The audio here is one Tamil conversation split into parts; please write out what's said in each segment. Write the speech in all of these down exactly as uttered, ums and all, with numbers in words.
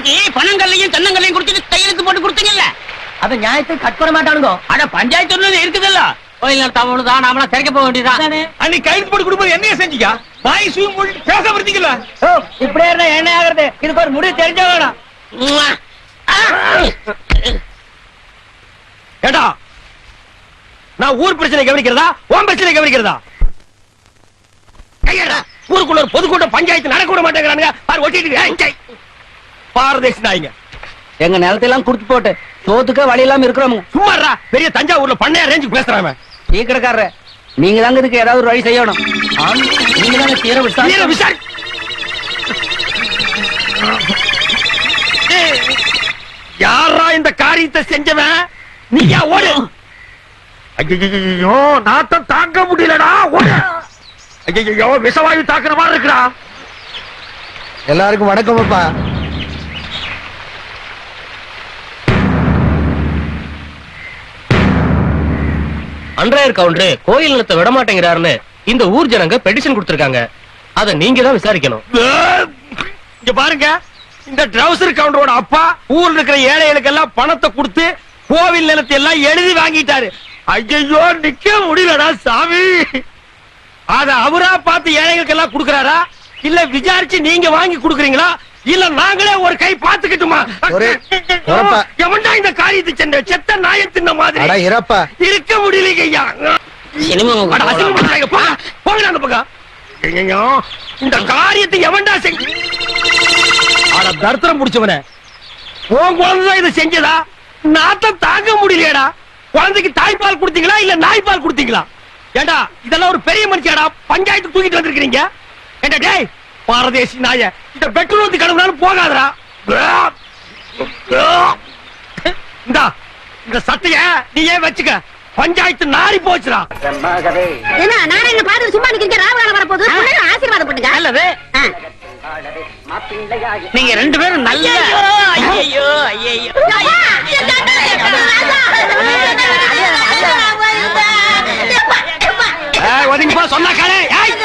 அன்னைக்கு பணங்கள்லையும் தென்னங்கள்லையும் குடிச்சிட்டு கையெழுத்து போட்டு கொடுத்தீங்கல்ல, அத நியாயத்தை கட் பண்ண மாட்டானுங்க. அட பஞ்சாயத்து இருக்குதுல்ல, கோயில் தமிழ்தான் நாமளா திறக்க போக வேண்டியதான். அன்னைக்கு கைது போட்டு கொடுப்பது என்னைய செஞ்சீங்க? வாய் சூ பேச இருந்தீங்களா? இப்படியே இருந்தா என்ன ஆகுறது? இதுக்கு ஒரு முடிவு தெரிஞ்ச வேணும். ஏடா, நான் ஊர் பிரச்சனை கவனிக்கிறதா உன் பிரச்சனை கவனிக்கிறதா? கையடா, ஊருக்குள்ள ஒரு பொதுக்கூட்டம் பஞ்சாயத்து நடக்க விட மாட்டேங்கிறானுங்க. பாரு ஒட்டிட்டு பாரதேசி நாய்ங்க. எங்க நிலத்தையெல்லாம் குடுத்து போட்டு சோத்துக்க வழி இல்லாம இருக்கிறோம். சும்மாறா, பெரிய தஞ்சாவூர்ல பண்ணையா ரேஞ்சுக்கு பேசுறாங்க. டீ கடைக்காரரு, நீங்க தாங்க இதுக்கு ஏதாவது ஒரு வழி செய்யணும். நீங்க தாங்க தீர விசாரி. யாரா இந்த காரியத்தை செஞ்சவன்? நீயா ஓடு. ஐயோ, நாத்தம் தாங்க முடியலடா, ஓடு. ஐயோ, விஷவாயு தாக்குற மாதிரி இருக்குடா. எல்லாருக்கும் வணக்கம் அப்பா. அன்றாயர் கவுண்டரு கோயில் நிலத்தை விட மாட்டேங்கிறாருன்னு இந்த ஊர் ஜனங்க பெட்டிஷன் கொடுத்திருக்காங்க. அத நீங்க தான் விசாரிக்கணும். இங்க பாருங்க, இந்த ட்ரவுசர் கவுண்டரோட அப்பா ஊர்ல இருக்கிற ஏழைகளுக்கு எல்லாம் பணத்தை கொடுத்து கோவில் நிலத்தை எல்லாம் எழுதி வாங்கிட்டாரு. ஐயோ, நிக்க முடியலடா சாமி. அத அவரா பார்த்து ஏழைகளுக்கு எல்லாம் கொடுக்கறாரா, இல்ல விசாரிச்சு நீங்க வாங்கி கொடுக்கறீங்களா, இல்ல நாங்களே ஒரு கை பாத்துக்கிட்டுமா? எவன்டா இந்த காரியத்தை சென்ற செத்த நாய தின்ன மாதிரி இருக்க முடியலைங்க ஐயா. போங்க அந்த பக்கம். இந்த காரியத்தை எவன்டா செஞ்ச? தர்த்தரம் முடிச்சவன உன் குழந்தைதான் இதை செஞ்சதா? நாத்தம் தாங்க முடியலையடா. குழந்தைக்கு தாய்ப்பால் கொடுத்தீங்களா இல்ல நாய்ப்பால் கொடுத்தீங்களா? ஏண்டா, இதெல்லாம் ஒரு பெரிய மனுஷியாடா, பஞ்சாயத்து தூக்கிட்டு வந்திருக்கீங்க. ஏண்டா டேய் பாரதேசி நாய, இந்த பெட்ரோல் ஊத்தி கடவுளாலும் போகாதடா. இந்தா, இந்த சட்டைய நீ ஏன் வச்சுக்க, பஞ்சாயத்து நாரி போச்சுடா. என்ன நாராயண பாத்து சும்மா நிக்கிறீங்க? ராவண வர போகுது, ஆசீர்வாதம் பண்ணுங்க. நல்லது. நீங்க ரெண்டு பேரும் நல்ல. ஐயோ ஐயோ, ஒதுங்கப்பா சொன்னா காலே.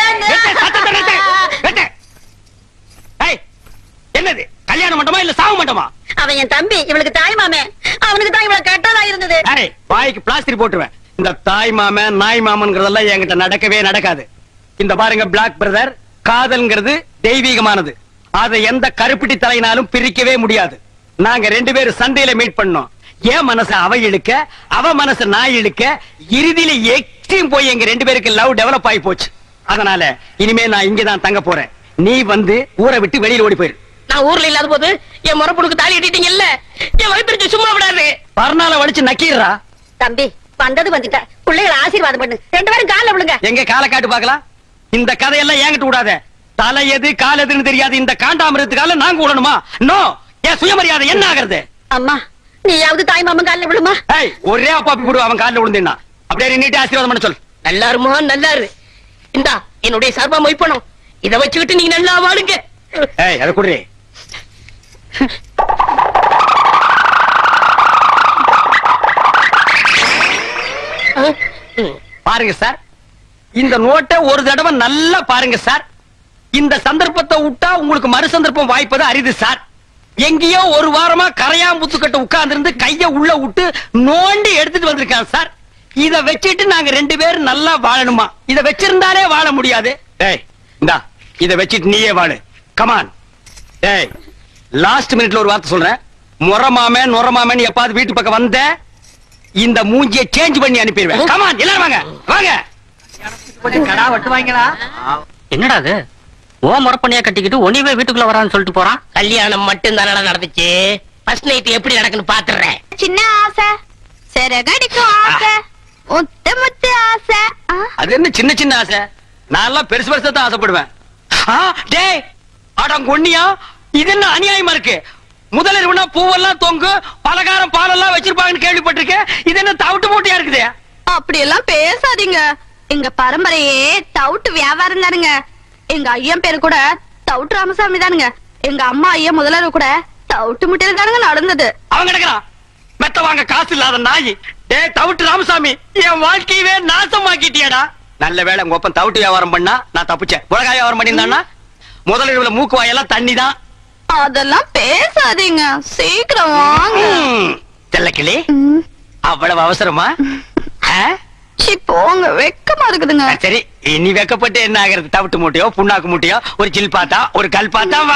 என்னது கல்யாண மண்டபமா இல்ல சாவு மண்டபமா? அவன் என் தம்பி, இவளுக்கு தாய் மாமே. அவனுக்கு தான் இவ்வளவு கெட்டதா இருந்தது. வாய்க்கு பிளாஸ்டிக் போட்டுருவேன். இந்த தாய் மாமன் நாய் மாமன்கிறதெல்லாம் என்கிட்ட நடக்கவே நடக்காது. இந்த பாருங்க பிளாக் பிரதர், காதல்ங்கிறது தெய்வீகமானது. அதை எந்த கருப்பிட்டி தலையினாலும் பிரிக்கவே முடியாது. நாங்க ரெண்டு பேரும் சண்டையில மீட் பண்ணோம். என் மனசை அவ இழுக்க, அவ மனசை நான் இழுக்க, இறுதியில எக்ஸ்ட்ரீம் போய் எங்க ரெண்டு பேருக்கு லவ் டெவலப் ஆகி போச்சு. அதனால இனிமே நான் இங்கதான் தங்க போறேன். நீ வந்து ஊரை விட்டு வெளியில ஓடி போயிரு. நான் ஊர்ல இல்லாத போது என் முறப்புனுக்கு தாலி கட்டிட்டீங்கல்ல, என் வயிற்று சும்மா விடாது. பர்னால வலிச்சு நக்கீரா. தம்பி வந்தது வந்துட்ட, பிள்ளைகளை ஆசீர்வாதம் பண்ணு. ரெண்டு பேரும் கால விழுங்க. எங்க கால காட்டு பாக்கலாம். இந்த கதையெல்லாம் ஏங்கிட்டு விடாத. தலை எது கால் எதுன்னு தெரியாது இந்த காண்டாமிரத்துக்கால நாங்க விடணுமா? நோ. என் சுயமரியாதை என்ன ஆகிறது? அம்மா நீயாவது தாய் மாமன் கால விழுமா? ஒரே அப்பாப்பி போடு, அவன் காலில் விழுந்தா அப்படியே நீட்டே ஆசீர்வாதம் பண்ண சொல். நல்லாருமா? நல்லாரு. இந்தா என்னுடைய சார்பா மொய்ப்பணும். இதை வச்சுக்கிட்டு நீங்க நல்லா வாழுங்க. ஏய் அத குடுறே. பாருங்க சார், இந்த நோட்டை ஒரு தடவை நல்லா பாருங்க சார். இந்த சந்தர்ப்பத்தை விட்டா உங்களுக்கு மறு சந்தர்ப்பம் வாய்ப்பது அரிது சார். எங்கேயோ ஒரு வாரமா கரையாம்புத்து கட்ட உட்கார்ந்து இருந்து கைய உள்ள விட்டு நோண்டி எடுத்துட்டு வந்திருக்கான் சார். இத வச்சிட்டு நாங்க ரெண்டு பேரும் நல்லா வாழணுமா? இத வச்சிருந்தாலே வாழ முடியாது. டேய் இந்தா, இத வச்சிட்டு நீயே வாழு. கமான். டேய் லாஸ்ட் மினிட்ல ஒரு வார்த்தை சொல்றேன். முறமாமே நுறமாமேன்னு எப்பாவது வீட்டு பக்கம் வந்த இந்த மூஞ்சியை சேஞ்ச் பண்ணி அனுப்பிடுவேன். கமான் எல்லாரும் வாங்க வாங்க. கடா வட்டு வாங்கடா. என்னடா அது? ஓ முறப்பண்ணியா கட்டிக்கிட்டு ஒனிவே வீட்டுக்குள்ள வரான்னு சொல்லிட்டு போறான். கல்யாணம் மட்டும் தானடா நடந்துச்சு. ஃபர்ஸ்ட் நைட் எப்படி நடக்குன்னு பாத்துறேன். சின்ன ஆசை, சிறகடிக்கும் ஆசை, முத்து முத்து ஆசை. அது என்ன சின்ன சின்ன ஆசை? நான் எல்லாம் பெருசு பெருசா தான் ஆசைப்படுவேன். டேய் அடங்கொன்னியா, இது என்ன அநியாயமா இருக்கு? முதலிரவுனா பூவெல்லாம் தொங்கு, பலகாரம் பாலெல்லாம் வச்சிருப்பாங்கன்னு கேள்விப்பட்டிருக்கேன். இது என்ன தவிட்டு மூட்டையா இருக்குது? அப்படி எல்லாம் பேசாதீங்க. எங்க பரம்பரையே தவுட்டு வியாபாரம் தானுங்க. எங்க ஐயன் பேரு கூட தவுட்டு ராமசாமி தானுங்க. எங்க அம்மா ஐயன் முதலரு கூட தவுட்டு முட்டையில தானுங்க நடந்தது. அவங்க கிடக்குறான் மெத்த வாங்க காசு இல்லாத நாய். டே தவுட்டு ராமசாமி, என் வாழ்க்கையவே நாசமாக்கிட்டியாடா. நல்ல வேளை உங்க ஒப்பன் தவுட்டு வியாபாரம் பண்ணா நான் தப்பிச்சேன். உலக வியாபாரம் பண்ணியிருந்தான்னா முதலிரவுல மூக்கு வாயெல்லாம் தண்ணி தான். அதெல்லாம் பேசாதீங்க, சீக்கிரம் வாங்க. செல்லக்கிளி, அவ்வளவு அவசரமா? சி போங்க, வெக்கமா இருக்குதுங்க. சரி, நீ வெக்கப்பட்டு என்ன ஆகிறது? தவிட்டு மூட்டையோ புண்ணாக்கு மூட்டையோ ஒரு சில் பாத்தா ஒரு கல் பாத்தா வா.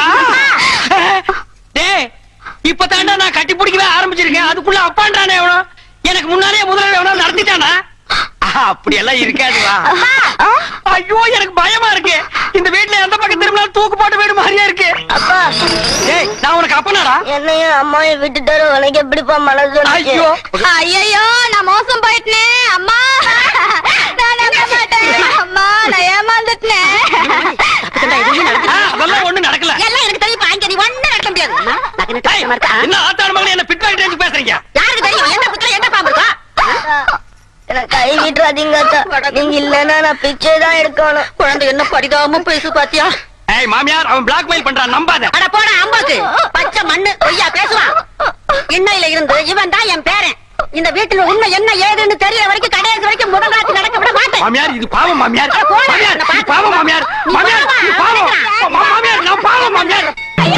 இப்பதாண்டா நான் கட்டி பிடிக்கவே ஆரம்பிச்சிருக்கேன், அதுக்குள்ள அப்பான்றானே எவனோ எனக்கு முன்னாலே முதல்ல எவனோ நடத்திட்டானா? அப்படி எல்லாம் இருக்காது வா. ஐயோ எனக்கு பயமா இருக்கு, இந்த வீட்டுல எந்த பக்கம் திரும்பினாலும் தூக்கு போட்டு வீடு மாதிரியா இருக்கு. அப்பா, ஏய் நான் உனக்கு அப்பனாடா? என்னையும் அம்மாவையும் விட்டுட்டாரு, உனக்கு எப்படிப்பா மனசு? ஐயோ ஐயோ நான் மோசம் போயிட்டேன் அம்மா, நான் நம்ப மாட்டேன் அம்மா, நான் ஏமாந்துட்டேன். அதெல்லாம் ஒண்ணு நடக்கல. எல்லாம் எனக்கு தெரியும், அங்க நீ ஒண்ணு நடக்க முடியாது. என்ன ஆத்தாடு மகனே என்ன பிட் பாக்கெட் பேசுறீங்க? யாருக்கு தெரியும் என்ன புத்துல என்ன பாம்பு இருக்கா? எனக்கு கை விட்டுறாதீங்க, நீங்க இல்லன்னா நான் பிச்சை தான் எடுக்கணும். குழந்தை என்ன படிதாம பேசு பாத்தியா? ஏய் மாமியார், அவன் பிளாக்மெயில் பண்றான், நம்பாத. அட போடா அம்பாக்கு, பச்சை மண்ணு பொய்யா பேசுவான். இன்னையில இருந்து இவன் தான் என் பேரன். இந்த வீட்டுல உண்மை என்ன ஏதுன்னு தெரியற வரைக்கும் கடைசி வரைக்கும் முதல் ராத்திரி நடக்க விட மாட்டேன். மாமியார் இது பாவம் மாமியார். அட போடா, மாமியார் நான் இது பாவம் மாமியார். நீ மாமியார் பாவம், இது பாவம். நான் மா- மாமியார் நான் பாவம் மாமியார்.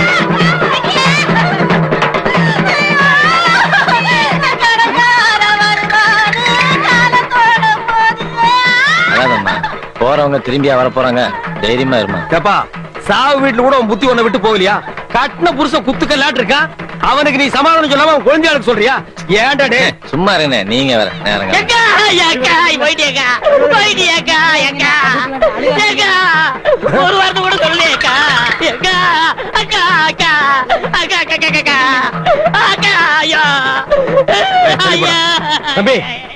அதாதம்மா, போறவங்க திரும்பியா வர போறாங்க, தைரியமா இருமா. ஏப்பா, சாவு வீட்டுல கூட உன் புத்தி ஒண்ண விட்டு போகலையா? கட்டின புருஷன் குத்துக்கல்லாட்டு இருக்கான், அவனுக்கு நீ சமாதானம் சொல்லாம அவன் குழந்தையாளுக்கு சொல்றியா? ஏன்டா டே? சும்மா இருங்க, நீங்க வேற நேரங்க. ஏக்கா, ஏக்கா, போயிட்டியேக்கா, போயிட்டியேக்கா, ஏக்கா, ஏக்கா, ஒரு வார்த்தை கூட சொல்லியேக்கா, ஏக்கா, அக்கா, அக்கா, அக்கா, அக்கா, அக்கா, அக்கா, அக்கா, ஐயா, ஐயா, தம்பி.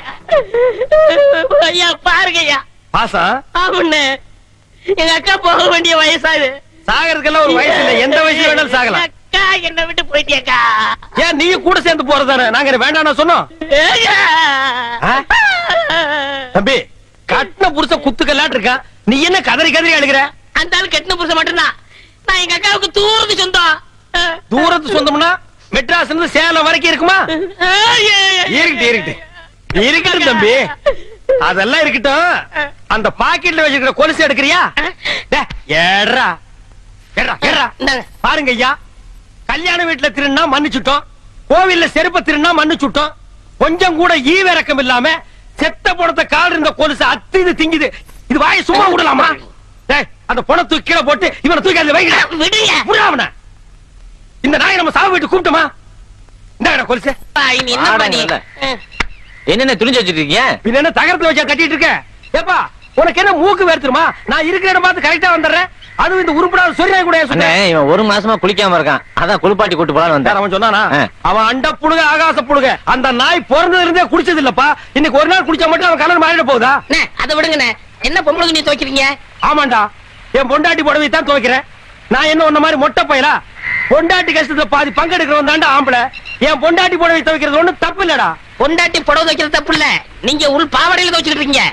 ஐயா பாருங்க ஐயா. பாசா ஆமாண்ணே, எங்க அக்கா போக வேண்டிய வயசாது. சாகறதுக்கெல்லாம் ஒரு வயசு இல்ல, எந்த வயசுல வேணாலும் சாகலாம். அக்கா என்ன விட்டு போயிட்டியேக்கா. ஏன் நீ கூட சேர்ந்து போறதானே? நாங்க வேண்டாம் சொன்னோம். ஏக்கா. ஆ? தம்பி, கட்டின புருஷன் குத்துக்கல்லாட்டு இருக்கான், நீ என்ன கதறி கதறி அழுகிற? அந்த ஆள் கட்டின புருஷன் மட்டும்தான். நான் எங்க அக்காவுக்கு தூரத்து சொந்தம். தூரத்து சொந்தம்னா மெட்ராஸ்ல இருந்து சேலம் வரைக்கும் இருக்குமா? இருக்கட்டும் இருக்கட்டும் இருக்கட்டும் தம்பி, அதெல்லாம் இருக்கட்டும். அந்த பாக்கெட்ல வச்சிருக்கிற கொலுசு எடுக்கிறியா? டேய், ஏறா ஏறா ஏறா. பாருங்க ஐயா, கல்யாண வீட்டுல திருநா மன்னிச்சுட்டோம், கோவில்ல செருப்ப திருநா மன்னிச்சுட்டோம், கொஞ்சம் கூட ஈவிரக்கம் இல்லாம செத்த பணத்தை காடு இருந்த கொலுசு அத்து இது திங்குது. இது வாயை சும்மா விடலாமா? டேய், அந்த பணம் தூக்கி கீழே போட்டு இவனை தூக்கி அதுல வைங்க. விடுங்க. விடாம இந்த நாயை நம்ம சாவு வீட்டு கூப்பிட்டோமா? இந்த கொலுசு நீ என்ன பண்ணி என்னென்ன துணிஞ்சு வச்சிட்டு இருக்கீங்க? பின்ன என்ன தகரத்துல வச்சா கட்டிட்டு இருக்க? ஏப்பா, உனக்கு என்ன மூக்கு வேர்த்துருமா? நான் இருக்கிற இடம் பார்த்து கரெக்டா வந்துடுறேன். அதுவும் இந்த உருப்படாத சொரியாய் கூட அண்ணே, சொன்னேன். இவன் ஒரு மாசமா குளிக்காம இருக்கான், அதான் குளிப்பாட்டி கூட்டு போலான்னு வந்தேன். அவன் சொன்னானா? ஆ. அவன் அண்ட புழுக ஆகாச புழுக. அந்த நாய் பிறந்ததுல இருந்தே குடிச்சது இல்லப்பா. இன்னைக்கு ஒரு நாள் குடிச்சா மட்டும் அவன் கலர் மாறிட போகுதா? அதை விடுங்கண்ணே. என்ன பொம்பளை துணி துவைக்கிறீங்க? ஆமாண்டா, என் பொண்டாட்டி புடவை தான் துவைக்கிறேன். நான் என்ன ஒன்ன மாதிரி மொட்டை பையலா? பொண்டாட்டி கஷ்டத்துல பாதி பங்கெடுக்கிறவன் தாண்டா ஆம்பளை. என் பொண்டாட்டி புடவை துவைக்கிறது ஒண்ணும் தப்பு இல்லடா. பொண்டாட்டி புடவை துவைக்கிறது தப்பு இல்ல, நீங்க உள் பாவாடையில துவைச்சிட்டு இருக்கீங்க.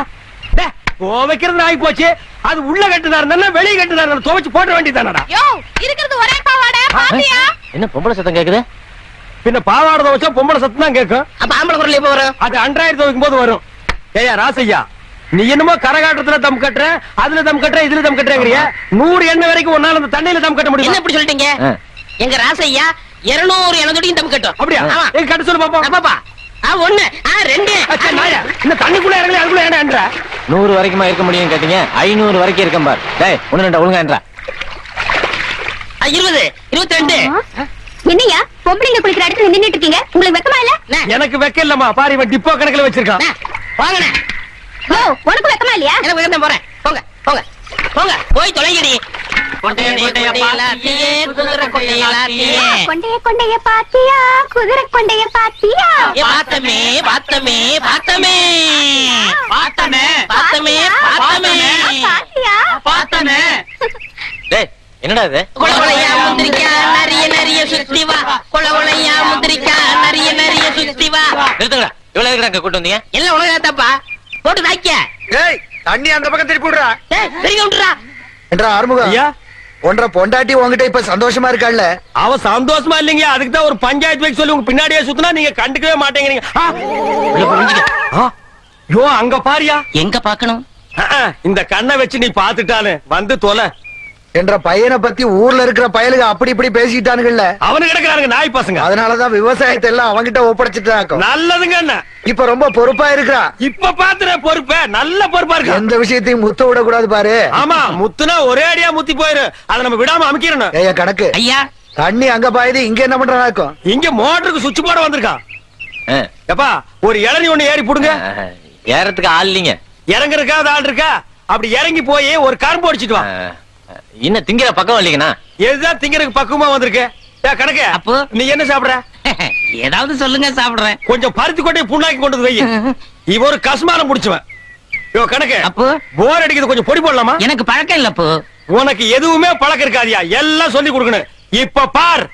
துவைக்கிறது ஆகி போச்சு. அது உள்ள கட்டுதா இருந்தா வெளியே கட்டுதா இருந்தா துவைச்சு போட வேண்டியதானடா. யோ, இருக்கிறது ஒரே பாவாடை, பாத்தியா? என்ன பொம்பளை சத்தம் கேக்குது? பின்ன பாவாடை துவைச்சா பொம்பளை சத்தம் தான் கேட்கும். அப்ப ஆம்பளை குரல் எப்ப வரும்? அது அன்றாயிரம் துவைக்கும் போது வரும். ஏயா ராசையா, நீ என்னமோ கரகாட்டத்துல தம் கட்டுற, அதுல தம் கட்டுற, இதுல தம் கட்டுறேங்கறியா? நூறு எண்ணெய் வரைக்கும் ஒன்னால அந்த தண்ணியில தம் கட்ட என்ன முடியும்? இப்படி சொல்லிட்டீங்க? எங்க ராசையா இருநூறு எண்ணெய் தம் கட்டும். அப்படியா? ஆமா. ஏய், கட்ட சொல்லு பாப்போம். பாப்பா, ஆ ஒண்ணு, ஆ ரெண்டு. அச்சா, நாயா, இந்த தண்ணிக்குள்ள இறங்கல அதுக்குள்ள என்ன என்ற? நூறு வரைக்குமா இருக்க முடியும் கேட்டீங்க, ஐநூறு வரைக்கும் இருக்கும் பார். டேய், ஒண்ணு ரெண்டா ஒழுங்கா என்றா. இருபது, இருபத்தி ரெண்டு. என்னையா பொம்பளைங்க குளிக்கிற இடத்துல நின்னுட்டு இருக்கீங்க? உங்களுக்கு வெக்கமா இல்ல? எனக்கு வெக்க இல்லம்மா, பாரு இவன் டிப்போ கணக்குல வச்சிருக்கான். வாங்கண்ணே. ஓ, உனக்கு வெக்கமா இல்லையா? எனக்கு வேணும், போறேன். போங்க போங்க போங்க, போய் தொலைங்கடி. கொண்டைய கொண்டைய பாத்தியே, குதிரை கொண்டைய லாத்தியே. கொண்டைய கொண்டைய பாத்தியா, குதிரை கொண்டைய பாத்தியா? ஏ பாத்தமே பாத்தமே பாத்தமே பாத்தமே பாத்தமே பாத்தமே பாத்தியா? பாத்தமே. டேய், என்னடா இது? கொல கொலையா முந்திரிக்கா நிறைய நிறைய சுத்தி வா. கொல கொலையா முந்திரிக்கா நிறைய நிறைய சுத்தி வா. நிறுத்துங்கடா, இவ்வளவு இருக்கிறாங்க கூட்டு வந்தீங்க? எல்லாம் உனக்கு தப்பா? போட்டு தாக்கிய. ஏய், தண்ணி அந்த பக்கம் திருப்பி விடுறா. ஏய், பெரிய விட்டுறா. என்றா ஆறுமுகம், ஐயா, ஒன்றரை பொண்டாட்டி உங்ககிட்ட இப்ப சந்தோஷமா இருக்காள்ல? அவ சந்தோஷமா இல்லைங்க, அதுக்கு தான் ஒரு பஞ்சாயத்து வைக்க சொல்லி உங்க பின்னாடியே சுத்தினா நீங்க கண்டுக்கவே மாட்டேங்கிறீங்க. ஆ, ஆ, யோ அங்க பாரியா. எங்க பாக்கணும்? ஆ, இந்த கண்ணை வச்சு நீ பாத்துட்டானு வந்து தொலை. என்ற பையனை பத்தி ஊர்ல இருக்கிற பயலுக அப்படி இப்படி பேசிட்டானுங்கல்ல. அவனு கிடக்குறானுங்க நாய் பசங்க. அதனாலதான் விவசாயத்தை எல்லாம் அவங்கிட்ட ஒப்படைச்சிட்டாக்கும். நல்லதுங்க அண்ணா. இப்ப ரொம்ப பொறுப்பா இருக்கிறா. இப்ப பாத்துற பொறுப்ப நல்ல பொறுப்பா இருக்கு. எந்த விஷயத்தையும் முத்த விட கூடாது பாரு. ஆமா முத்துனா ஒரே அடியா முத்தி போயிரு. அதை நம்ம விடாம அமைக்கிறோம். ஏயா கணக்கு ஐயா தண்ணி அங்க பாயுது, இங்க என்ன பண்றாக்கும்? இங்க மோட்டருக்கு சுவிட்ச் போட வந்திருக்கான். எப்பா ஒரு இளநீ ஒண்ணு ஏறி புடுங்க. ஏறத்துக்கு ஆள் இல்லைங்க. இறங்குறதுக்கா ஆள் இருக்கா? அப்படி இறங்கி போய் ஒரு கரும்பு அடிச்சிட்டு வா. இன்னும் திங்கிற பக்கம் இல்லைங்கண்ணா. எதுதான் திங்கிறதுக்கு பக்குவமா வந்திருக்கு. கணக்கு அப்போ நீ என்ன சாப்பிடுற? ஏதாவது சொல்லுங்க சாப்பிடுறேன். கொஞ்சம் பருத்தி கொட்டை புண்ணாக்கி கொண்டு வந்து வை. இவ ஒரு கஸ்மானம் முடிச்சுவன். யோ கணக்கு அப்போ போர் அடிக்கிறது கொஞ்சம் பொடி போடலாமா? எனக்கு பழக்கம் இல்ல. அப்போ உனக்கு எதுவுமே பழக்கம் இருக்காதியா, எல்லாம் சொல்லி கொடுக்கணும். இப்ப பார்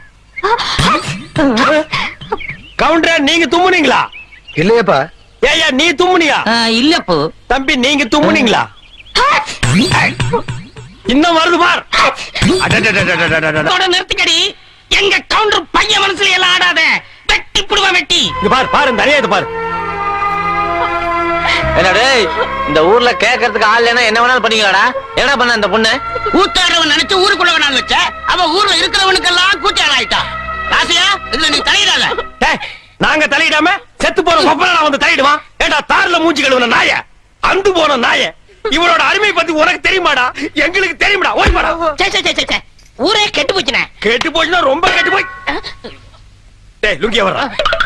கவுண்டர், நீங்க தும்முனீங்களா? இல்லையப்பா. ஏயா நீ தும்முனியா? இல்ல அப்போ. தம்பி நீங்க தும்முனீங்களா? இன்னும் வருது பார். நிறுத்திக்கடி. எங்க கவுண்டர் பையன் மனசுல எல்லாம் ஆடாத. வெட்டி புடுவா வெட்டி. இங்க பார் பாரு இந்த அறியாது பாரு. என்னடே இந்த ஊர்ல கேட்கறதுக்கு ஆள் இல்லைன்னா என்ன வேணாலும் பண்ணீங்களாடா? என்ன பண்ண இந்த பொண்ணு? கூத்தாடுறவன் நினைச்சு ஊருக்குள்ள வேணாலும் வச்ச அவ ஊர்ல இருக்கிறவனுக்கெல்லாம் கூட்டியாள் ஆயிட்டா. ராசியா இதுல நீ தலையிடாத. நாங்க தலையிடாம செத்து போன கொப்பரா வந்து தலையிடுவான். ஏண்டா தார்ல மூஞ்சி கழுவுன நாய, அந்து போன நாய, இவனோட அருமை பத்தி உனக்கு தெரியுமாடா? எங்களுக்கு தெரியுமாடா? ஓய்மாடா. சே சே சே சே ஊரே கெட்டு போச்சுனே. கெட்டு போச்சுனா ரொம்ப கெட்டு போய். டேய் லுங்கிய வர்றா.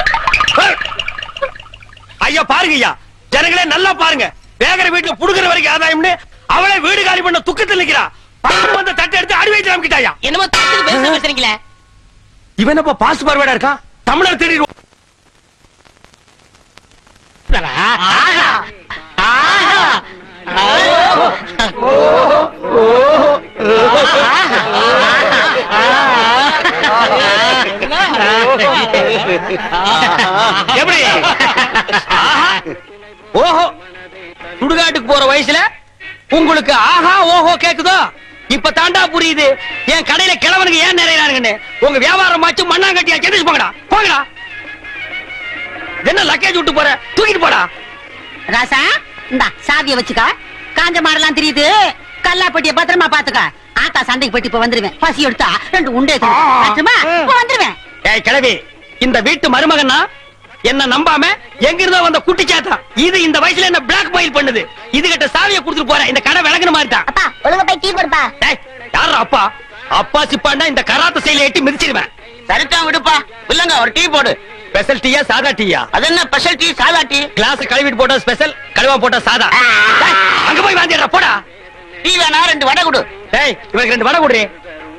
ஐயா பாருங்க ஐயா, ஜனங்களே நல்லா பாருங்க. வேகர வீட்டுல புடுங்குற வரைக்கும் ஆதாயம்னு அவளை வீடு காலி பண்ண துக்கத்தில் நிக்கிறா. பக்கம் வந்து தட்டை எடுத்து அடி வைத்து அமைக்கிட்டாயா. என்னமோ தட்டுக்கு பேச பேசுறீங்களே. இவன் என்னப்பா பாஸ் பார்வையா இருக்கான்? தமிழர் தேடி எப்படி? ஓஹோ சுடுகாட்டுக்கு போற வயசுல உங்களுக்கு ஆஹா ஓஹோ கேக்குதோ? இப்ப தாண்டா புரியுது என் கடையில கிழவனுக்கு ஏன் நிறையறானுங்கன்னு. உங்க வியாபாரம் மாச்சு மண்ணாங்கட்டியா செஞ்சு போங்கடா போங்கடா. என்ன லக்கேஜ் விட்டு போற? தூக்கிட்டு போடா. ராசா இந்தா சாவிய வச்சுக்க. காஞ்ச மாடெல்லாம் தெரியுது. கல்லாப்பட்டிய பத்திரமா பாத்துக்க. ஆத்தா சண்டைக்கு போயிட்டு இப்ப வந்துருவேன். பசி எடுத்தா ரெண்டு உண்டே வந்துருவேன். ஏய் கிழவி, இந்த வீட்டு மருமகன்னா என்ன நம்பாம எங்க இருந்தோ வந்த குட்டி சாத்தா இது இந்த வயசுல என்ன பிளாக் மெயில் பண்ணுது. இது கிட்ட சாவியை கொடுத்துட்டு போற. இந்த கடை விளங்குன மாதிரி தான். அப்பா ஒழுங்கா போய் டீ போடுப்பா. டேய் யாரா அப்பா? அப்பா சிப்பாண்டா இந்த கராத்த செயலை எட்டி மிதிச்சிடுவேன். சரிதான் விடுப்பா. இல்லங்க ஒரு டீ போடு. ஸ்பெஷல் டீயா சாதா டீயா? அது என்ன ஸ்பெஷல் டீ சாதா டீ? கிளாஸ் கழுவிட்டு போட்டா ஸ்பெஷல், கழுவா போட்டா சாதா. டேய் அங்க போய் வாந்திடுறா போடா. டீ வேணா ரெண்டு வடை கொடு. டேய் இவனுக்கு ரெண்டு வடை குடுறே.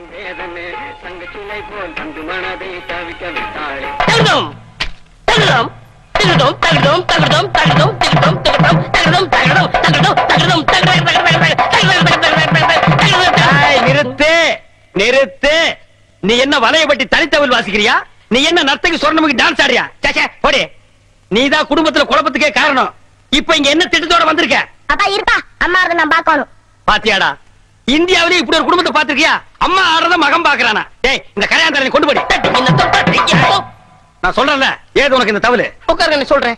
தகுதம் தகுதம் தகுதம் தகுதம் தகுதம் தகுதம் தகுதம் தகுதம் தகுதம் தகுதம் தகுதம் தகுதம். நிறுத்து நிறுத்து. நீ என்ன வலையப்பட்டி தனித்தவில் வாசிக்கிறியா? நீ என்ன நர்த்தகி சொர்ணமுக்கு டான்ஸ் ஆடியா? சேச்சே போடி. நீதான் குடும்பத்துல குழப்பத்துக்கே காரணம். இப்ப இங்க என்ன திட்டத்தோட வந்திருக்க? அப்பா இருப்பா, அம்மா அதை நான் பாக்கணும். பாத்தியாடா, இந்தியாவிலே இப்படி ஒரு குடும்பத்தை பாத்திருக்கியா? அம்மா ஆடுறத மகன் பாக்குறானா? டேய் இந்த கல்யாணத்தை கொண்டு போடி. நான் சொல்றேன்ல, ஏது உனக்கு இந்த தவறு? உட்காருங்க சொல்றேன்.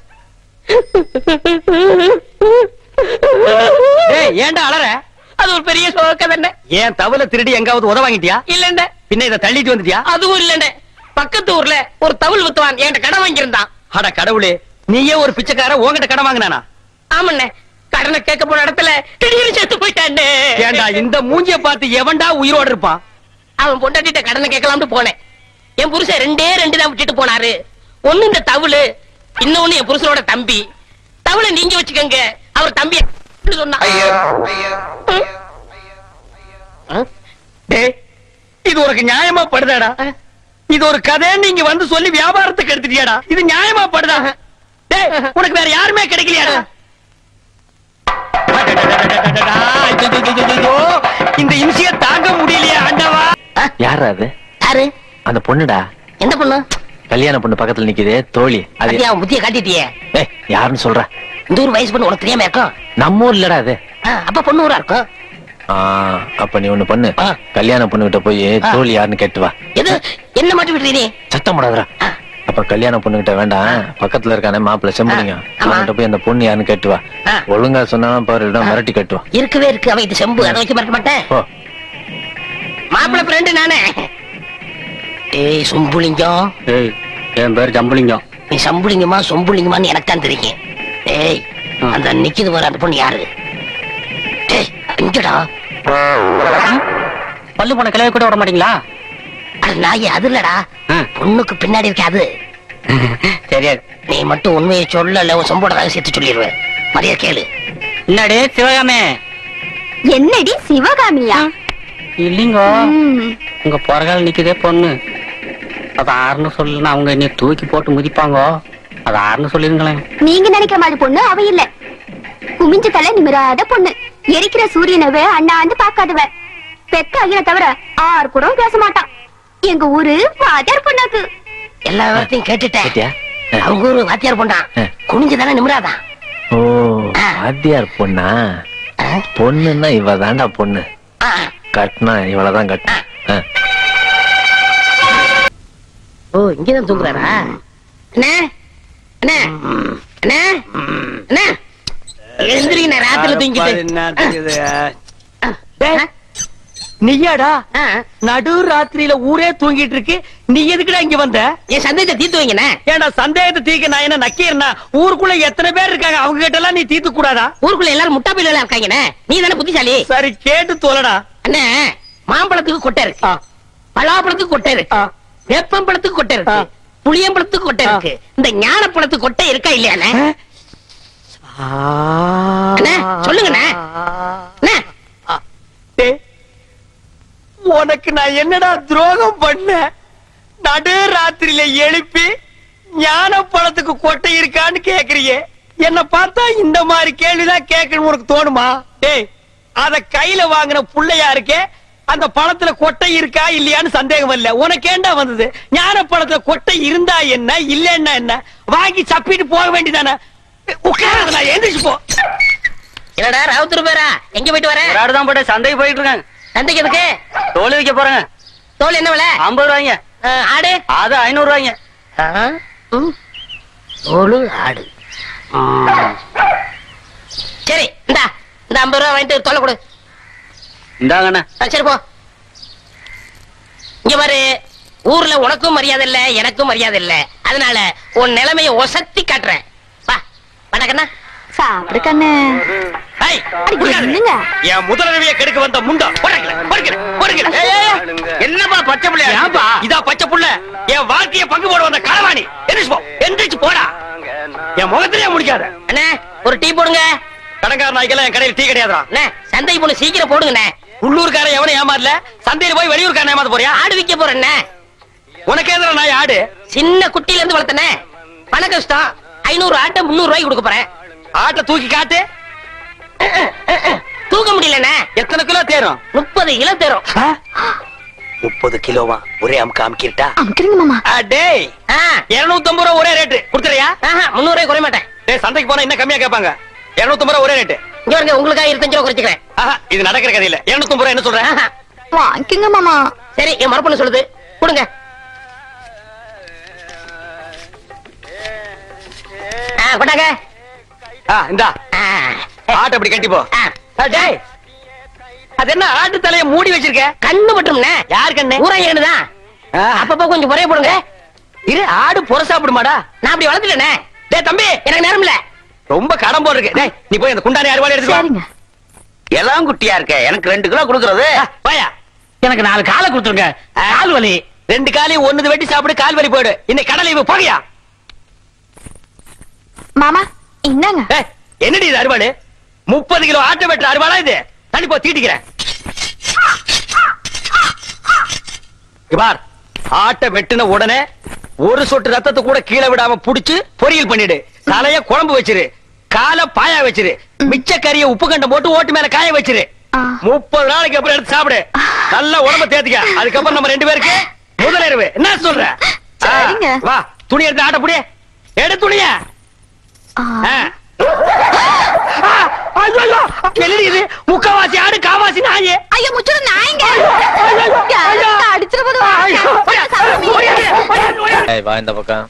டேய் ஏன்டா அலற? அது ஒரு பெரிய சோக தானே. ஏன் தவளை திருடி எங்காவது உத வாங்கிட்டியா? இல்லண்ட. பின்ன இதை தள்ளிட்டு வந்துட்டியா? அதுவும் இல்லண்ட. பக்கத்து ஊர்ல ஒரு தவுள் வித்துவான் என்கிட்ட கடன் வாங்கியிருந்தான். அட கடவுளே, நீயே ஒரு பிச்சைக்கார உன்கிட்ட கடன் வாங்கினானா? ஆமண்ணே, கடனை கேட்க போன இடத்துல திடீர்னு செத்து போயிட்டானே. ஏண்டா இந்த மூஞ்சிய பார்த்து எவன்டா உயிரோடு இருப்பான்? அவன் பொண்டாட்டிட்ட கடனை கேட்கலாம்னு போனேன். என் புருஷன் ரெண்டே ரெண்டு தான் விட்டுட்டு போனாரு. ஒண்ணு இந்த தவுளு, இன்னொன்னு என் புருஷனோட தம்பி. தவுளை நீங்க வச்சுக்கங்க, அவர் தம்பி சொன்னா. டேய் இது உனக்கு நியாயமா படுதாடா? இது ஒரு கதை நீங்க வந்து சொல்லி வியாபாரத்துக்கு எடுத்துட்டியாடா? இது நியாயமா படுதா? டேய் உனக்கு வேற யாருமே கிடைக்கலையாடா? இந்த இம்சிய தாங்க முடியலையா ஆண்டவா? யாரா அது? யாரு? அந்த பொண்ணுடா. எந்த பொண்ணு? கல்யாண பொண்ணு பக்கத்துல நிக்குதே தோழி. அது அவன் புத்திய காட்டிட்டியே. ஏய் யாருன்னு சொல்ற? இந்த ஊர் வயசு பொண்ணு உனக்கு தெரியாம இருக்கும். நம்ம ஊர் இல்லடா அது. அப்ப பொண்ணு ஊரா இருக்கும். அப்ப நீ ஒண்ணு பண்ணு, கல்யாண பொண்ணு கிட்ட போய் தோழி யாருன்னு கேட்டு வா. எது என்ன மாட்டி விட்டுறீ? சத்தம் போடாதடா. அப்ப கல்யாண பொண்ணு கிட்ட வேண்டாம், பக்கத்துல இருக்கானே மாப்பிள்ள செம்புனிங்க, அவன்கிட்ட போய் அந்த பொண்ணு யாருன்னு கேட்டு வா. ஒழுங்கா சொன்னா பாரு, மிரட்டி கட்டுவா. இருக்கவே இருக்கு அவன் இது செம்பு, அதை வச்சு மறக்க மாட்டேன். மாப்பிள்ள ஃப்ரெண்டு நானே. ஏய் சொம்புலிங்கம். ஏய் என் பேர் ஜம்புலிங்கம். நீ சம்புலிங்கமா சொம்புலிங்கமான்னு எனக்கு தான் தெரியும். ஏய் அந்த நிக்கிது வர அந்த பொண்ணு யாரு? ஏய் இங்கடா. பல்லு போன கிளவி கூட விட மாட்டீங்களா? அது நாயே அது இல்லடா, பொண்ணுக்கு பின்னாடி இருக்க அது. சரியா நீ மட்டும் உண்மையை சொல்லல, உன் சொம்போட ரகசியத்தை சொல்லிடுவேன். மரியாதை கேளு. என்னடி சிவகாமி? என்னடி சிவகாமியா? இல்லீங்க, உங்க பொறகால நிக்குதே பொண்ணு. அது ஆறுன்னு சொல்லணும், அவங்க என்ன தூக்கி போட்டு முதிப்பாங்க. அது ஆறுன்னு சொல்லிருங்களேன். நீங்க நினைக்கிற மாதிரி பொண்ணு அவ இல்ல. குமிஞ்ச தலை நிமிராத பொண்ணு. எரிக்கிற சூரியனவே அண்ணாந்து பாக்காதவ. பெத்த ஐயனை தவிர ஆறு கூட பேச மாட்டான். எங்க ஊரு வாத்தியார் பொண்ணாக்கு. எல்லா விவரத்தையும் கேட்டுட்டேன். அவங்க ஊரு வாத்தியார் பொண்ணான். குனிஞ்சதானே நிமிராதான். ஓ வாத்தியார் பொண்ணா? பொண்ணுன்னா இவ தாண்டா பொண்ணு. கட்டினா இவளதான் கட்டினா. ஓ இங்கதான் தூங்குறாரா? அண்ணே அண்ணே அண்ணே அண்ணே எழுந்திருக்கீங்க, ராத்திரில தூங்கிட்டு. நீயாடா நடு ராத்திரியில ஊரே தூங்கிட்டு இருக்கு, நீ எதுக்குடா இங்க வந்த? என் சந்தேகத்தை தீர்த்து வைங்கண்ணே. ஏன்டா சந்தேகத்தை தீர்க்க நான் என்ன நக்கீரனா? ஊருக்குள்ள எத்தனை பேர் இருக்காங்க, அவங்க கிட்ட எல்லாம் நீ தீர்த்து கூடாதா? ஊருக்குள்ள எல்லாரும் முட்டா பையில இருக்காங்கண்ணே, நீ தானே புத்திசாலி. சரி கேட்டு தோலடா. அண்ணே மாம்பழத்துக்கு கொட்டை இருக்கு, பலாப்பழத்துக்கு கொட்டை இருக்கு, வேப்பம்பழத்துக்கு கொட்டை இருக்கு, புளியம்பழத்துக்கு கொட்டை இருக்கு. இந்த ஞானப்பழத்துக்கு கொட்டை இருக்கா இல்லையாண்ணே? சொல்லுங்கண்ணே. உனக்கு நான் என்னடா துரோகம் பண்ண? நடு ராத்திரியில எழுப்பி ஞான பழத்துக்கு கொட்டை இருக்கான்னு கேக்குறியே, என்ன பார்த்தா இந்த மாதிரி கேள்விதான் கேட்கணும் உனக்கு தோணுமா? ஏய் அத கையில வாங்கின புள்ளையா இருக்கே, அந்த பழத்துல கொட்டை இருக்கா இல்லையான்னு சந்தேகம் இல்ல. உனக்கு ஏண்டா வந்தது? ஞான பழத்துல கொட்டை இருந்தா என்ன இல்லன்னா என்ன, வாங்கி சப்பிட்டு போக வேண்டியதானே. உட்கார எந்திரிச்சு போ. என்னடா ராவுத்தூர் பேரா? எங்க போயிட்டு வர? தான் போட்டு சந்தைக்கு போயிட்டு இருக்காங்க. சந்தைக்கு எதுக்கு? தோல் வைக்க போறாங்க. தோல் என்ன விலை? ஐம்பது ரூபாய்ங்க. ஆடு அது ஐநூறு ரூபாய்ங்க. தோல் ஆடு. சரி இந்தா இந்த ஐம்பது ரூபாய் வாங்கிட்டு தோலை கொடு. இந்தாங்கண்ணா. சரி போ. இங்க பாரு, ஊர்ல உனக்கும் மரியாதை இல்ல, எனக்கும் மரியாதை இல்ல. அதனால உன் நிலைமைய ஒசத்தி காட்டுறேன். வா வணக்கண்ணா. சாப்பிடு கண்ணு. என் முதலரவியை கெடுக்க வந்த முண்டா. என்னப்பா பச்சை புள்ளையா? இதா பச்சை புள்ள. என் வாழ்க்கைய பங்கு போட வந்த களவாணி. எந்திரிச்சு போடா. என் முகத்திலே முடிக்காத. அண்ணே ஒரு டீ போடுங்க. கடங்கார நாய்க்கெல்லாம் என் கடையில் டீ கிடையாதா? சந்தை போன சீக்கிரம் போடுங்கண்ணே. உள்ளூர்காரன் எவனும் ஏமாறல, சந்தையில போய் வெளியூர்காரன் ஏமாத்த போறியா? ஆடு விற்க போறேன். உனக்கு எதிர நாய் ஆடு? சின்ன குட்டில இருந்து வளர்த்தனே, பண கஷ்டம். ஐநூறு ஆட்டை முன்னூறு ரூபாய்க்கு கொடுக்க போறேன். ஆட்டை தூக்கி காட்டு. தூக்க முடியலண்ணே. எத்தனை கிலோ தேரும்? முப்பது கிலோ தேரும். முப்பது கிலோவா? ஒரே அமுக்கு அமுக்கிட்டா? அமுக்குறீங்க மாமா. டேய் இருநூத்தி ஐம்பது ரூபா ஒரே ரேட்டு கொடுத்துறியா? முன்னூறு ரூபாய் குறைய மாட்டேன். டேய் சந்தைக்கு போனா இன்னும் கம்மியா கேட்பாங்க. இருநூத்தி ஐம்பது ரூபா ஒரே ரேட்டு. இங்க வருங்க, உங்களுக்காக இருபத்தஞ்சு ரூபா குறைச்சிக்கிறேன். இது நடக்கிற கதை இல்ல. இருநூத்தி ஐம்பது ரூபா என்ன சொல்றேன்? வாங்கிங்க மாமா. சரி என் மரப்பண்ணு சொல்லுது, கொடுங்க. கொண்டாங்க. இந்தா ஆட்டை அப்படி கட்டி போ. டேய் அது என்ன ஆட்டு தலைய மூடி வச்சிருக்க? கண்ணு மட்டும்ண்ணே. யார் கண்ணு? ஊரா ஏனுதான். அப்பப்போ கொஞ்சம் குறைய போடுங்க. இரு, ஆடு புற சாப்பிடுமாடா? நான் அப்படி வளர்த்துட்டேனே. டேய் தம்பி, எனக்கு நேரம் இல்ல. ரொம்ப கடன் போடு இருக்கு. டேய் நீ போய் அந்த குண்டானி அறுவாளை எடுத்துக்கோ. எல்லாம் குட்டியா இருக்க, எனக்கு ரெண்டு கிலோ கொடுக்கறது. வாயா, எனக்கு நாலு காலை கொடுத்துருங்க. கால் வலி. ரெண்டு காலையும் ஒண்ணு வெட்டி சாப்பிடு, கால் வலி போயிடு. இன்னைக்கு கடலை இவ போகையா? மாமா என்னங்க? என்னடி இது அறுவாடு? முப்பது கிலோ ஆட்டை வெட்டுற அறுவாளா இது? தள்ளி போ, தீட்டிக்கிறேன். பார், ஆட்டை வெட்டின உடனே ஒரு சொட்டு ரத்தத்தை கூட கீழே விடாம புடிச்சு பொரியல் பண்ணிடு. தலைய குழம்பு வச்சிரு, காலை பாயா வச்சிரு, மிச்ச கறிய உப்பு கண்டம் போட்டு ஓட்டு மேல காய வச்சிரு. முப்பது நாளைக்கு அப்புறம் எடுத்து சாப்பிடு. நல்ல உடம்ப தேத்திக்க. அதுக்கப்புறம் நம்ம ரெண்டு பேருக்கு முதலிரவு. என்ன சொல்ற? வா, துணி எடுத்து ஆட்ட புடி. எடு துணிய. முக்காவாசி ஆடு, காவாசி நாயே. ஐயோ முச்சுரு நாயங்க. அடிச்சிட போது. வா இந்த பக்கம்.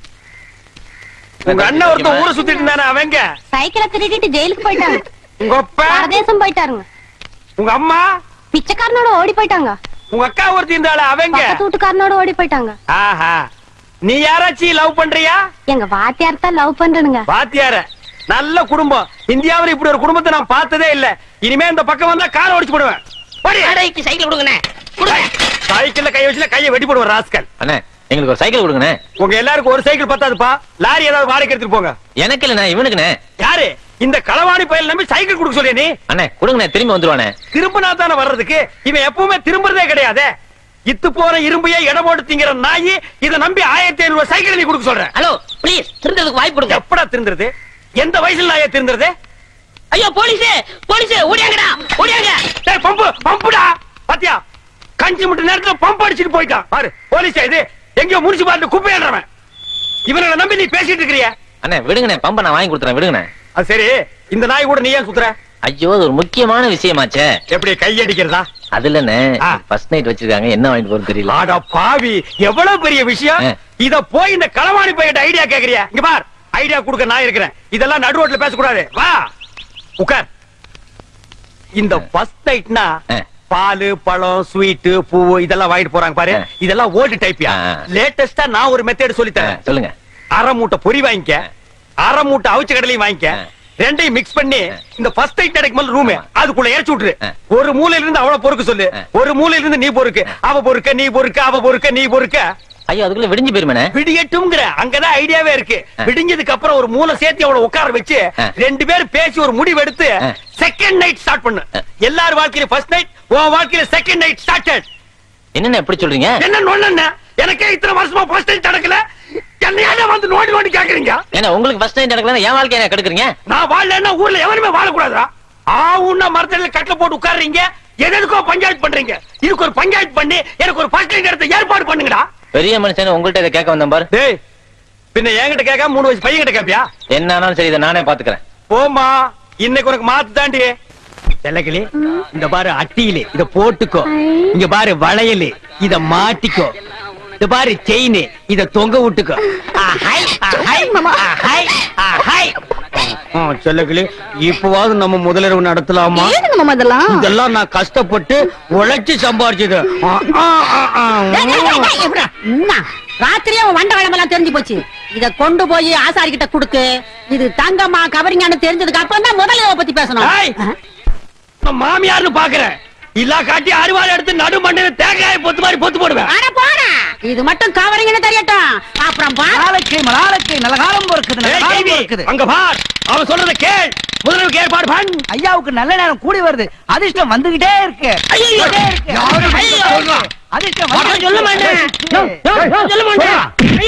உங்க அண்ணன் ஒருத்தன் ஊரை சுத்திட்டு இருந்தானே, அவங்க சைக்கிளை திருடிட்டு ஜெயிலுக்கு போயிட்டாங்க. உங்க அப்பா பரதேசம் போயிட்டாருங்க. உங்க அம்மா பிச்சைக்காரனோட ஓடி போயிட்டாங்க. உங்க அக்கா ஒருத்தி இருந்தால அவங்க வீட்டுக்காரனோட ஓடி போயிட்டாங்க. ஆஹா, நீ யாராச்சும் லவ் பண்றியா? எங்க வாத்தியார் தான் லவ் பண்றனுங்க. வாத்தியார நல்ல குடும்பம். இந்தியாவுல இப்படி ஒரு குடும்பத்தை நான் பார்த்ததே இல்ல. இனிமே இந்த பக்கம் வந்தா காரை ஒடிச்சு போடுவேன். வாடகைக்கு சைக்கிள் கொடுங்கண்ணே. கொடுங்க. சைக்கிள்ல கை வச்சுல கையை வெட்டி போடுவேன் ராஸ்கல். அண்ணே எங்களுக்கு ஒரு சைக்கிள் கொடுங்கண்ணே. உங்க எல்லாருக்கும் ஒரு சைக்கிள் பத்தாதுப்பா. லாரி ஏதாவது வாடகை எடுத்துட்டு போங்க. எனக்கு இல்லண்ணே, இவனுக்குண்ணே. யாரு இந்த களவாணி பயல் நம்பி சைக்கிள் கொடுக்க சொல்லிய நீ? அண்ணே கொடுங்கண்ணே, திரும்பி வந்துருவானே. திரும்பினா தானே வர்றதுக்கு. இவன் எப்பவுமே திரும்புறதே கிடையாது. இத்து போற இரும்பையே இடம் போட்டு திங்கிற நாயி இதை நம்பி ஆயிரத்தி ஐநூறு ரூபாய் சைக்கிள் நீ கொடுக்க சொல்ற. ஹலோ ப்ளீஸ், திருந்ததுக்கு வாய்ப்பு கொடுங்க. எப்படா திருந்துறது? எந்த வயசுல நாயே திருந்துறது? ஐயோ போலீஸ் போலீஸ் ஓடியாங்கடா ஓடியாங்க. டேய் பம்பு பம்புடா. பாத்தியா கஞ்சி முட்டு நேரத்துல பம்பு அடிச்சிட்டு போயிட்டான் பாரு. போலீஸ் இது எங்கயோ முனிசிபாலிட்டி குப்பையாடுறவன். இவனை நம்பி நீ பேசிட்டு இருக்கிறியா? அண்ணே விடுங்கண்ணே, பம்ப நான் வாங்கி கொடுத்துறேன், விடுங்கண்ணே. அது சரி, இந்த நாய் கூட நீ ஏன் சுத்துற? ஐயோ அது ஒரு முக்கியமான விஷயமாச்சே. எப்படி கை அடிக்கிறதா? அது இல்லண்ணே, ஆ. ஃபர்ஸ்ட் நைட் வச்சிருக்காங்க, என்ன வாங்கிட்டு போறது தெரியல. ஆடா பாவி, எவ்வளவு பெரிய விஷயம். ஆ. இத போய் இந்த களவாணி பையிட்ட ஐடியா கேக்குறியா? இங்க பார், ஐடியா கொடுக்க நான் இருக்கிறேன். இதெல்லாம் நடு ரோட்ல பேசக்கூடாது. வா உட்கார். இந்த ஃபர்ஸ்ட் நைட்னா ஆ. பாலு பழம் ஸ்வீட் பூ இதெல்லாம் வாங்கிட்டு போறாங்க பாரு. ஆ. இதெல்லாம் ஓல்டு டைப்யா. ஆ. லேட்டஸ்டா நான் ஒரு மெத்தட் சொல்லி ஆ, தரேன். சொல்லுங்க. அரை மூட்டை பொரி வாங்கிக்க, அரை மூட்டை அவிச்ச கடலையும் வாங்கிக்க. ஆ. ரெண்டையும் மிக்ஸ் பண்ணி ஆ. இந்த ஃபர்ஸ்ட் நைட் கிடைக்கும் ரூம் அதுக்குள்ள இறச்சி விட்டுரு. ஆ. ஒரு மூலையில இருந்து அவள பொறுக்க சொல்லு, ஆ. ஒரு மூலையில இருந்து நீ பொறுக்க. அவ பொறுக்க நீ பொறுக்க, அவ பொறுக்க நீ பொறுக்க. ஐயோ அதுக்குள்ள விடிஞ்சு போயிருமேண்ணே. விடியட்டும்ங்கிற அங்கதான் ஐடியாவே இருக்கு. ஆ. விடிஞ்சதுக்கு அப்புறம் ஒரு மூளை சேர்த்து அவளை உட்கார வச்சு ஆ. ரெண்டு பேரும் பேசி ஒரு முடிவு எடுத்து ஆ. செகண்ட் நைட் ஸ்டார்ட் பண்ணு. ஆ. எல்லார் வாழ்க்கையில ஃபர்ஸ்ட் நைட், உன் வாழ்க்கையில செகண்ட் நைட் ஸ்டார்டட். என்னண்ணே எப்படி சொல்றீங்க? என்ன நொண்ண? எனக்கே இத்தனை வருஷமா ஃபர்ஸ்ட் நைட் நடக்கல. என்னையால வந்து நோண்டி நோண்டி கேக்குறீங்க? ஏன்னா உங்களுக்கு ஃபர்ஸ்ட் நைட் நடக்கலன்னா என் வாழ்க்கைய என்ன கெடுக்குறீங்க? நான் வாழலன்னா ஊர்ல எவனுமே வாழக்கூடாதா? ஆவுன்னா மரத்துல கட்டல போட்டு உட்கார்றீங்க, எதுக்கோ பஞ்சாயத்து பண்றீங்க. இதுக்கு ஒரு பஞ்சாயத்து பண்ணி எனக்கு ஒரு ஃபர்ஸ்ட் நைட் எடுத்து ஏற்பாடு பண்ணுங்கடா. பெரிய மனுஷன் உங்கள்ட்ட இதை கேட்க வந்தேன் பாரு. டேய் பின்ன என்கிட்ட கேட்காம மூணு வயசு பையன் கிட்ட கேப்பியா? என்ன ஆனாலும் சரி, இதை நானே பாத்துக்கிறேன். போமா, இன்னைக்கு உனக்கு மாத்து தாண்டி. செல்லக்கிளி, இந்த பாரு அட்டியிலே இத போட்டுக்கோ. இங்க பாரு வளையல், இத மாட்டிக்கோ. இந்த பாரு செயின், இத தொங்க விட்டுக்கோ. செல்லக்கிளி, இப்பவாவது நம்ம முதலிரவு நடத்தலாமா? இதெல்லாம் நான் கஷ்டப்பட்டு உழைச்சு சம்பாரிச்சது. ராத்திரியே வண்ட வளமெல்லாம் தெரிஞ்சு போச்சு. இத கொண்டு போய் ஆசாரி கிட்ட குடுக்கு. இது தங்கம்மா கவரிங்கான்னு தெரிஞ்சதுக்கு அப்புறம் தான் முதல்ல பத்தி பேசணும். மாமியார்னு பாக்குறேன். இல்ல காட்டி அறுவாள் எடுத்து நடு மண்ணில தேங்காய் பொத்து மாதிரி பொத்து போடுவேன். அட போடா, இது மட்டும் கவரிங்னு தெரியட்டும். அப்புறம் நாளைக்கு நாளைக்கு நல்ல காலம் பொறுக்குது. அங்க பார், அவன் சொல்றத கேள். முதல்ல ஏற்பாடு பண். ஐயாவுக்கு நல்ல நேரம் கூடி வருது. அதிர்ஷ்டம் வந்துகிட்டே இருக்கு. அதிர்ஷ்டம் சொல்ல மாட்டேன் சொல்ல மாட்டேன்.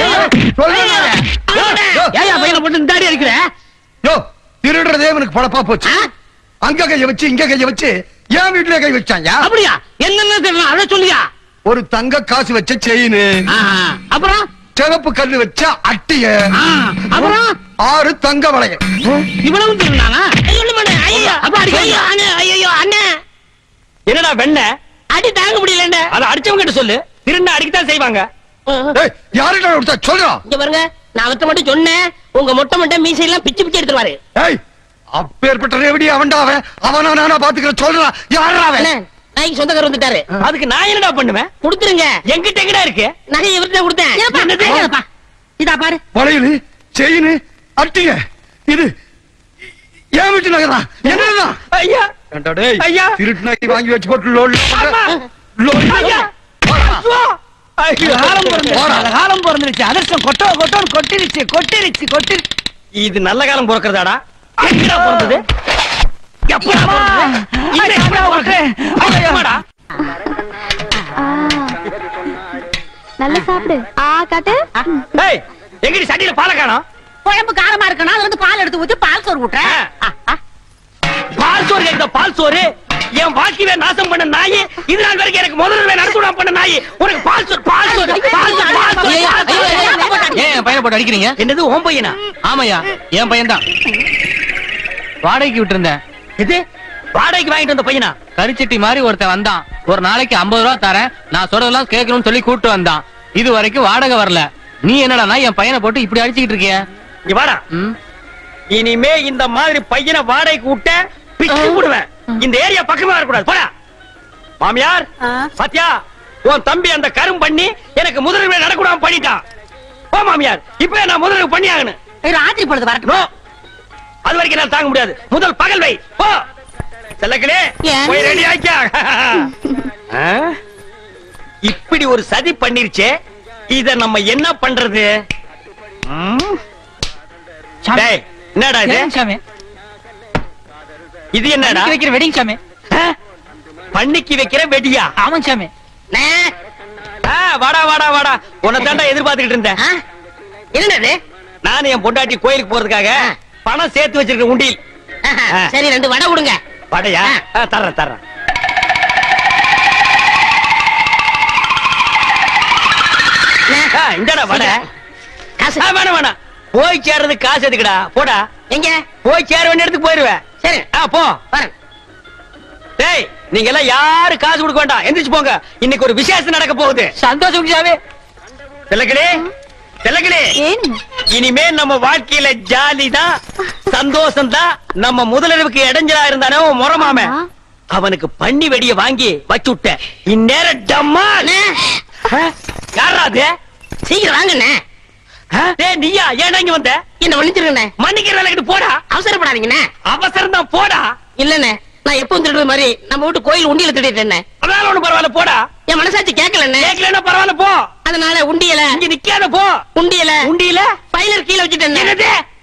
ஏயா பையனை போட்டு தாடி இருக்கிற? யோ திருடுறதே இவனுக்கு பழப்பா போச்சு. அங்க கைய வச்சு இங்க கைய வச்சு என் வீட்டுல கை வச்சாங்க. அப்படியா? என்னன்னு தெரியல, அத சொல்லியா? ஒரு தங்க காசு வச்ச செயின், அப்புறம் சிவப்பு கல்லு வச்ச அட்டிய, அப்புறம் ஆறு தங்க வளையல். இவ்வளவு திருநானா? சொல்ல மாட்டேன். ஐயோ ஐயோ அண்ணே, ஐயோ அண்ணே. என்னடா வெண்ண அடி தாங்க முடியல. அத அடிச்சவங்க கிட்ட சொல்லு. திருண்ண அடிக்கத்தான் செய்வாங்க. யாருடா கொடுத்தா சொல்றா? இங்க பாருங்க, நான் அவர்த்த மட்டும் சொன்னேன். உங்க மொட்டை மொட்டை மீசை எல்லாம் பிச்சு பிச்சு எடுத்துருவாரு. அப்பேற்பட்ட ரெவடி அவன்டா அவன். அவனா நானா பாத்துக்கிறேன் சொல்றான். யாரா அவன்? நாய்க்கு சொந்தக்காரர் வந்துட்டாரு. அதுக்கு நான் என்னடா பண்ணுவேன்? கொடுத்துருங்க. என்கிட்ட எங்கடா இருக்கு? நகை இவர்கிட்ட கொடுத்தேன். இதா பாரு, வளையல் செயின் அட்டிய, இது ஏன் வீட்டு நகரா? என்னடா ஐயா ஐயா திருட்டு நகை வாங்கி வச்சு போட்டு லோல் காலம் பிறந்துருச்சு. அதிர்ஷ்டம் கொட்டோ கொட்டோன்னு கொட்டிருச்சு கொட்டிருச்சு கொட்டி. இது நல்ல காலம் பிறக்கிறதாடா? எங்கடா பிறந்தது? எப்படா பிறந்தது? நல்லா சாப்பிடு. ஆ காட்டு. ஏய் எங்கடி சட்டியில பாலை காணோம்? குழம்பு காரமா இருக்கணும். அதுல இருந்து பால் எடுத்து ஊத்தி பால் சோறு ஊட்டுறேன். பால் சோறு கேக்குதா? பால் சோறு என் வாழ்க்கையில நாசம் பண்ண நாய். இது நாள் வரைக்கும் எனக்கு முதல்ல நடத்துடா பண்ண நாய். உனக்கு பால் சோறு பால் சோறு பால் சோறு பால் சோறு. ஏன் என் பையனை போட்டு அடிக்கிறீங்க? என்னது உன் பையனா? ஆமாயா, என் பையன் தான். வாடகைக்கு விட்டு இருந்தேன். இது வாடகைக்கு வாங்கிட்டு வந்த பையனா? கரிச்சட்டி மாதிரி ஒருத்தன் வந்தான். ஒரு நாளைக்கு ஐம்பது ரூபா தரேன், நான் சொல்றதெல்லாம் கேட்கணும்னு சொல்லி கூப்பிட்டு வந்தான். இது வரைக்கும் வாடகை வரல. நீ என்னடா என் பையனை போட்டு இப்படி அடிச்சுக்கிட்டு இருக்கிய? இங்க வாடா. இனிமே இந்த மாதிரி பையனை வாடகைக்கு விட்ட பிச்சு போடுவேன். இந்த ஏரியா பக்கமா வரக்கூடாது. போடா. மாமியார் பாத்தியா, உன் தம்பி அந்த கரும் பண்ணி எனக்கு முதலில் நடக்கூடாம பண்ணிட்டான். ஓ மாமியார், இப்ப நான் முதலில் பண்ணி ஆகணும். ராத்திரி பொழுது வரட்டும். அது வரைக்கும் நான் தாங்க முடியாது. முதல் பகல் வை. போ செல்லக்கிளே, போய் ரெடி ஆக்கியா. இப்படி ஒரு சதி பண்ணிருச்சே, இத நம்ம என்ன பண்றது? என்னடா இது? இது என்னடா வைக்கிற வெடிங் சாமி? பண்ணிக்கு வைக்கிற வெடியா? ஆமாங்க சாமி. வாடா வாடா வாடா, உன்னை தாண்டா எதிர்பார்த்துக்கிட்டு இருந்தேன். என்னது? நானும் என் பொண்டாட்டி கோயிலுக்கு போறதுக்காக பணம் சேர்த்து வச்சிருக்க உண்டியில். சரி, ரெண்டு வடை கொடுங்க. வடையா? தர்றேன் தர்றேன். இந்தடா வடை. காசு வேணாம் வேணாம், போய் சேர்றது காசு எதுக்குடா? போடா. எங்க போய் சேர வேண்டிய இடத்துக்கு போயிருவேன். சரி போ. டேய், நீங்க எல்லாம் யாரு காசு கொடுக்க வேண்டாம், எந்திரிச்சு போங்க. இன்னைக்கு ஒரு விசேஷம் நடக்க போகுது. சந்தோஷம் சாமி. செல்லக்கிளே செல்லக்கிளே, இனிமே நம்ம வாழ்க்கையில ஜாலி தான், சந்தோஷம் தான். நம்ம முதலிரவுக்கு இடைஞ்சலா இருந்தானே முறமாம, அவனுக்கு பண்ணி வெடிய வாங்கி வச்சு விட்ட. இந்நேரம் டம்மா. யாரா அது? சீக்கிரம் வாங்கண்ணே. நீயா? ஏன் இங்க வந்த? என்ன மன்னிச்சிருங்கண்ணே. மன்னிக்கிற வேலைக்கு போடா. அவசரப்படாதீங்கண்ணே. அவசரம் தான், போடா. இல்லண்ணே, நான் எப்பவும் திருடுற மாதிரி நம்ம வீட்டு கோயில் உண்டியல திருடிட்டேன். அதனால ஒண்ணு பரவாயில்ல, போடா. என் மனசாட்சி கேட்கலண்ணே. கேட்கலன்னா பரவாயில்ல, போ. அதனால உண்டியல இங்க நிக்காத, போ. உண்டியல உண்டியல பைலர் கீழே வச்சுட்டேன். என்னது?